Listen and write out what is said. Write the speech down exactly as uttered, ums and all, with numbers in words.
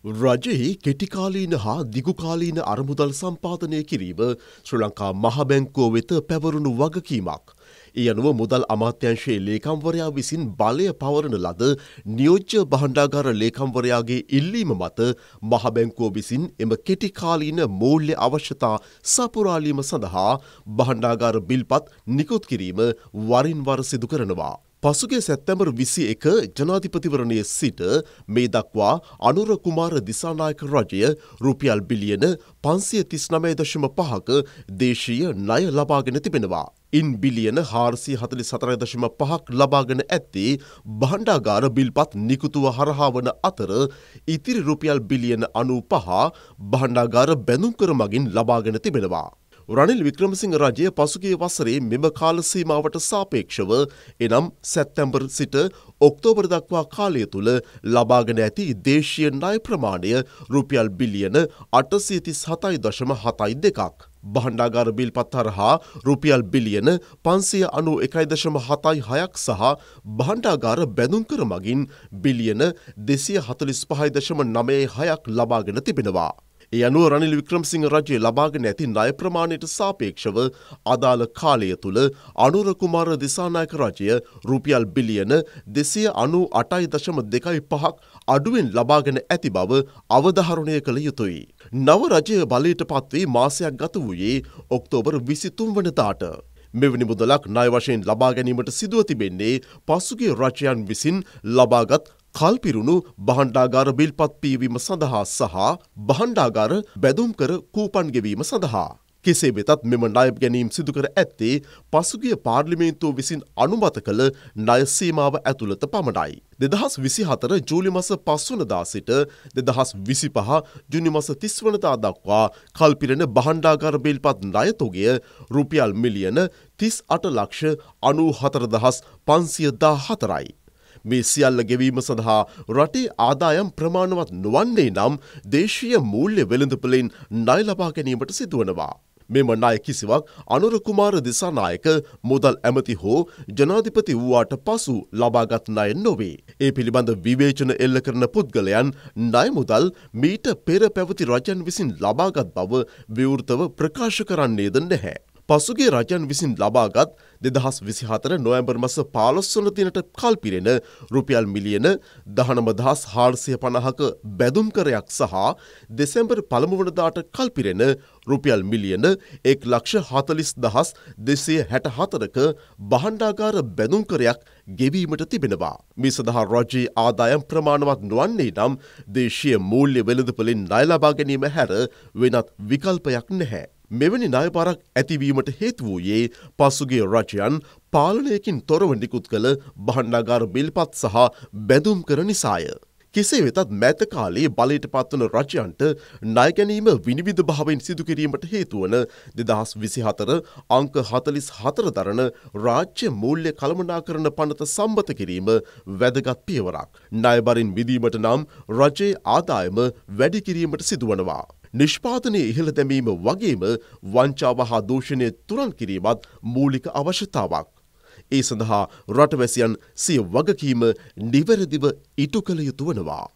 රජයේ කෙටිකාලීන හා දිගුකාලීන අරමුදල් සම්පාදනය කිරීම ශ්‍රී ලංකා මහ බැංකුව වෙත පැවරුණු වගකීමක්. ඒ අනුව මුදල් අමාත්‍යාංශයේ ලේකම්වරයා විසින් බලය පවරන ලද නියෝජ්‍ය භාණ්ඩාගාර ලේකම්වරයාගේ ඉල්ලීම මත මහ බැංකුව විසින් එම කෙටිකාලීන මූල්‍ය අවශ්‍යතා සපුරාලීම සඳහා භාණ්ඩාගාර බිල්පත් නිකුත් කිරීම වරින් වර සිදු කරනවා. පසුගිය සැප්තැම්බර් විසි එක ජනාධිපතිවරණයේ සිට මේ දක්වා අනුර කුමාර දිසානායක රජය රුපියල් බිලියන පන්සිය තිස් නවය දශම පහක දේශීය ණය ලබාගෙන තිබෙනවා. ඉන් බිලියන හාරසිය හතළිස් හතර දශම පහක් ලබාගෙන ඇත්තේ භාණ්ඩාගාර බිල්පත් නිකුතුව හරහා වන අතර ඉතිරි රුපියල් බිලියන අනූපහ භාණ්ඩාගාර බැඳුම්කර මගින් ලබාගෙන තිබෙනවා. රනිල් වික්‍රමසිංහ රජය පසුගිය වසරේ මෙම කාල සීමාවට සාපේක්ෂව එනම් සැප්තැම්බර් සිට ඔක්තෝබර් දක්වා කාලය තුල ලබාගෙන ඇති දේශීය ණය ප්‍රමාණය රුපියල් බිලියන අටසිය තිස් හතයි දශම හතයි දෙකක්. භාණ්ඩාගාර බිල්පත් හරහා රුපියල් බිලියන පන්සිය අනූ එකයි දශම හතයි හයක් සහ භාණ්ඩාගාර බැඳුම්කර මගින් බිලියන දෙසිය හතළිස් පහයි දශම නවය හයක් ලබාගෙන තිබෙනවා. ඒ අනුව රනිල් වික්‍රමසිංහ රජය ලබාගෙන ඇති ණය ප්‍රමාණයට සාපේක්ෂව අදාළ කාලය තුල අනුර කුමාර දිසානායක රජය රුපියල් බිලියන දෙසිය අනූ අටයි දශම දෙකයි පහක් අඩුවෙන් ලබාගෙන ඇති බව අවධාරණය කළ යුතුයි. නව රජය බලයට පත්වී මාසයක් ගත වූයේ ඔක්තෝබර් විසි තුන් වනදාට. මෙවැනි මුදලක් ණය වශයෙන් ලබා ගැනීමට සිදුව තිබෙන්නේ පසුගිය රජයන් විසින් ලබාගත් කල්පිරුණු භාණ්ඩාගාර බිල්පත් පීවීම සඳහා සහ භාණ්ඩාගාර බැඳුම්කර කූපන් ගෙවීම සඳහා. කෙසේ වෙතත් මෙම ණය ගැනීම් සිදු කර ඇත්තේ පසුගිය පාර්ලිමේන්තුව විසින් අනුමත කළ ණය සීමාව ඇතුළත පමණයි. දෙදහස් විසි හතර ජූලි මස පස් වනදා සිට දෙදහස් විසි පහ ජුනි මස තිස් වනදා දක්වා කල්පිරෙන භාණ්ඩාගාර බිල්පත් ණය තොගය රුපියල් මිලියන තිස් අට ලක්ෂ අනූ හතර දහස් පන්සිය දා හතරයි. මේ සියල්ල ගෙවීම සඳහා රටේ ආදායම් ප්‍රමාණවත් නොවන්නේ නම් දේශීය මූල්‍ය වෙළඳපොලෙන් ණය ලබා ගැනීමට සිදුවනවා. මෙම ණය කිසිවක් අනුර කුමාර දිසානායක මුදල් ඇමති හෝ ජනාධිපති වූවාට පසු ලබාගත් ණය නොවේ. ඒ පිළිබඳ විවේචන එල්ල කරන පුද්ගලයන් ණය මුදල් මීට පෙර පැවති රජයන් විසින් ලබාගත් බව විවෘතව ප්‍රකාශ කරන්නේද නැහැ. පසුගිය රජයන් විසින් ලබාගත් දෙදහස් විසි හතර නොවැම්බර් මස පහළොස් වන දිනට කල්පිරෙන රුපියල් මිලියන දහනව දහස් හාරසිය පනහක බැඳුම්කරයක් සහ දෙසැම්බර් පළමු වනදාට කල්පිරෙන රුපියල් මිලියන එක් ලක්ෂ හතළිස් දහස් දෙසිය හැට හතරක භාණ්ඩාගාර බැඳුම්කරයක් ගෙවීමට තිබෙනවා. මේ සඳහා රජයේ ආදායම් ප්‍රමාණවත් නොවන්නේ නම් දේශීය මූල්‍ය වෙළඳපොලෙන් ණය ලබා ගැනීම හැර වෙනත් විකල්පයක් නැහැ. මෙවැනි ණය බරක් ඇතිවීමට හේතු වූයේ පසුගිය රජයන් පාලනයකින් තොරව නිකුත් කළ භාණ්ඩාගාර බිල්පත් සහ බැඳුම්කර නිසාය. කෙසේ වෙතත් මෑත කාලයේ බලයට පත්වන රජයන්ට ණය ගැනීම විනිවිද භාවයෙන් සිදු කිරීමට හේතුවන දෙදහස් විසි හතර අංක හතළිස් හතර දරන රාජ්‍ය මූල්‍ය කළමනාකරණ පනත සම්මත කිරීම වැදගත් පියවරක්. ණය බරින් මිදීමට නම් රජයේ ආදායම වැඩි කිරීමට සිදුවනවා. නිෂ්පාදනයේ ඉහළ දැමීම වගේම වංචාව හා දූෂණය තුරන් කිරීමත් මූලික අවශ්‍යතාවක්. ඒ සඳහා රටවැසියන් සිය වගකීම නිවැරදිව ඉටු කළ යුතු වනවා.